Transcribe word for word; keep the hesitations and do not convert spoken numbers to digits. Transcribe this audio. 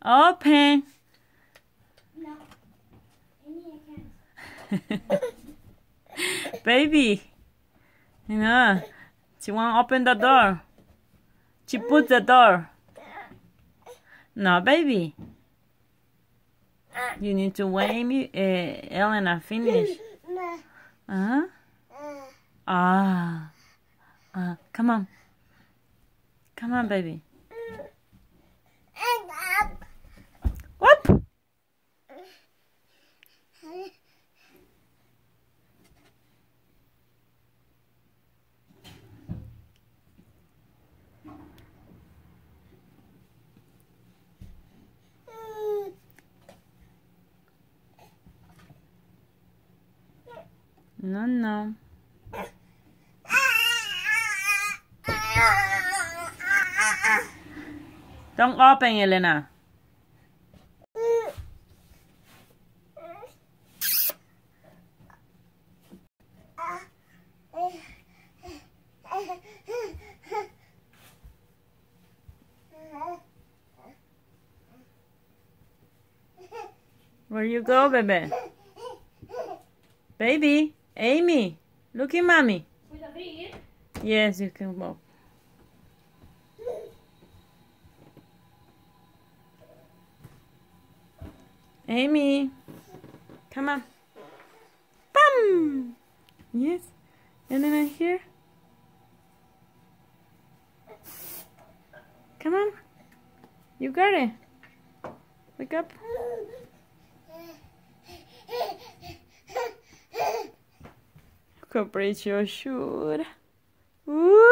Open. No. Amy, I can't. Baby. You know, she won't open the door. She put the door. No, baby. You need to wait me, uh, Elena, finish. Uh-huh. Ah. Uh, come on. Come on, baby. Whoop! No, no. Don't open, Elena. Where you go, baby? Baby, Amy, look at mommy. Yes, you can walk. Amy, come on. Bam! Yes, and then here. Come on. You got it. Wake up. Go brace your shoe. Ooh.